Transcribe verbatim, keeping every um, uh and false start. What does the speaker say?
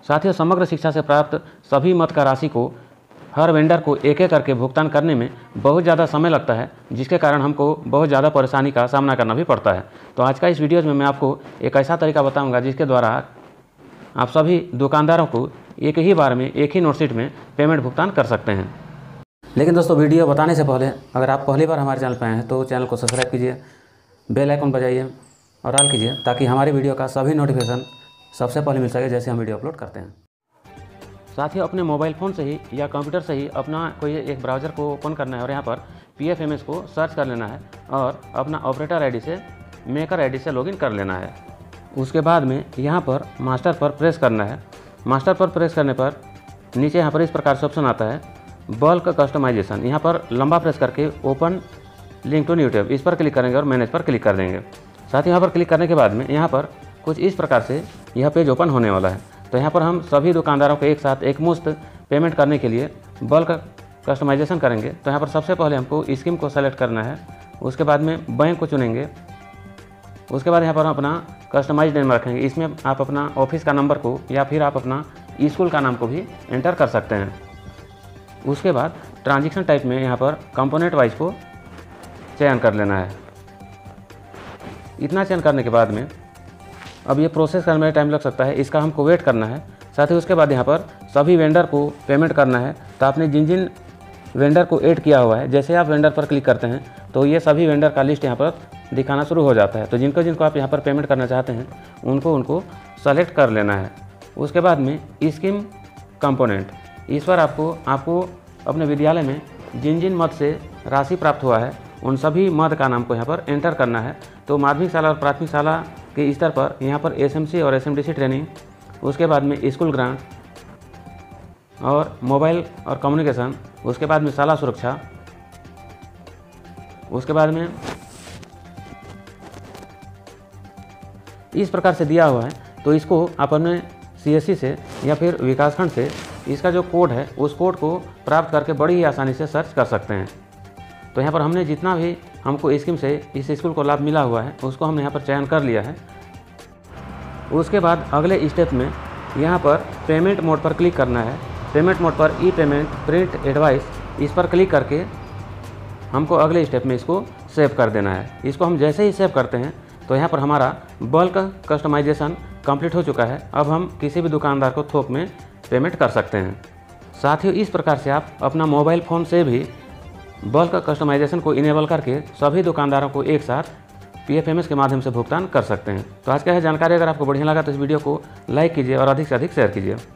साथ ही समग्र शिक्षा से प्राप्त सभी मद का राशि को हर वेंडर को एक एक करके भुगतान करने में बहुत ज़्यादा समय लगता है, जिसके कारण हमको बहुत ज़्यादा परेशानी का सामना करना भी पड़ता है। तो आज का इस वीडियो में मैं आपको एक ऐसा तरीका बताऊंगा जिसके द्वारा आप सभी दुकानदारों को एक ही बार में एक ही नोटशीट में पेमेंट भुगतान कर सकते हैं। लेकिन दोस्तों, वीडियो बताने से पहले अगर आप पहली बार हमारे चैनल पर आए हैं तो चैनल को सब्सक्राइब कीजिए, बेल आइकन बजाइए और ऑल कीजिए, ताकि हमारी वीडियो का सभी नोटिफिकेशन सबसे पहले मिल सके जैसे हम वीडियो अपलोड करते हैं। साथ ही अपने मोबाइल फ़ोन से ही या कंप्यूटर से ही अपना कोई एक ब्राउज़र को ओपन करना है और यहाँ पर पी एफ एम एस को सर्च कर लेना है और अपना ऑपरेटर आईडी से मेकर आईडी से लॉगिन कर लेना है। उसके बाद में यहाँ पर मास्टर पर प्रेस करना है। मास्टर पर प्रेस करने पर नीचे यहाँ पर इस प्रकार से ऑप्शन आता है, बल्क कस्टमाइजेशन। यहाँ पर लंबा प्रेस करके ओपन लिंक टू यूट्यूब, इस पर क्लिक करेंगे और मैनेज पर क्लिक कर देंगे। साथ ही यहाँ पर क्लिक करने के बाद में यहाँ पर कुछ इस प्रकार से यह पेज ओपन होने वाला है। तो यहाँ पर हम सभी दुकानदारों को एक साथ एक मुश्त पेमेंट करने के लिए बल्क कस्टमाइजेशन करेंगे। तो यहाँ पर सबसे पहले हमको स्कीम को सेलेक्ट करना है, उसके बाद में बैंक को चुनेंगे, उसके बाद यहाँ पर हम अपना कस्टमाइज नेम रखेंगे। इसमें आप अपना ऑफिस का नंबर को या फिर आप अपना स्कूल का नाम को भी एंटर कर सकते हैं। उसके बाद ट्रांजेक्शन टाइप में यहाँ पर कंपोनेंट वाइज को चयन कर लेना है। इतना चयन करने के बाद में अब ये प्रोसेस करने में टाइम लग सकता है, इसका हमको वेट करना है। साथ ही उसके बाद यहाँ पर सभी वेंडर को पेमेंट करना है। तो आपने जिन जिन वेंडर को ऐड किया हुआ है, जैसे आप वेंडर पर क्लिक करते हैं तो ये सभी वेंडर का लिस्ट यहाँ पर दिखाना शुरू हो जाता है। तो जिनको जिनको आप यहाँ पर पेमेंट करना चाहते हैं उनको उनको सेलेक्ट कर लेना है। उसके बाद में स्कीम कंपोनेंट, इस पर आपको आपको अपने विद्यालय में जिन जिन मद से राशि प्राप्त हुआ है उन सभी मद का नाम को यहाँ पर एंटर करना है। तो माध्यमिक शाला और प्राथमिक शाला के स्तर पर यहाँ पर एस एम सी और S M D C training, उसके बाद में स्कूल ग्रांट और मोबाइल और कम्युनिकेशन, उसके बाद में शाला सुरक्षा, उसके बाद में इस प्रकार से दिया हुआ है। तो इसको आप अपने सी एस सी से या फिर विकासखंड से इसका जो कोड है उस कोड को प्राप्त करके बड़ी ही आसानी से सर्च कर सकते हैं। तो यहाँ पर हमने जितना भी हमको स्कीम से इस स्कूल को लाभ मिला हुआ है उसको हमने यहाँ पर चयन कर लिया है। उसके बाद अगले स्टेप में यहाँ पर पेमेंट मोड पर क्लिक करना है। पेमेंट मोड पर ई पेमेंट प्रिंट एडवाइस, इस पर क्लिक करके हमको अगले स्टेप में इसको सेव कर देना है। इसको हम जैसे ही सेव करते हैं तो यहाँ पर हमारा बल्क कस्टमाइजेशन कंप्लीट हो चुका है। अब हम किसी भी दुकानदार को थोक में पेमेंट कर सकते हैं। साथ ही इस प्रकार से आप अपना मोबाइल फ़ोन से भी बल्क कस्टमाइजेशन को इनेबल करके सभी दुकानदारों को एक साथ पी एफ एम एस के माध्यम से भुगतान कर सकते हैं। तो आज का यह जानकारी अगर आपको बढ़िया लगा तो इस वीडियो को लाइक कीजिए और अधिक से अधिक शेयर कीजिए।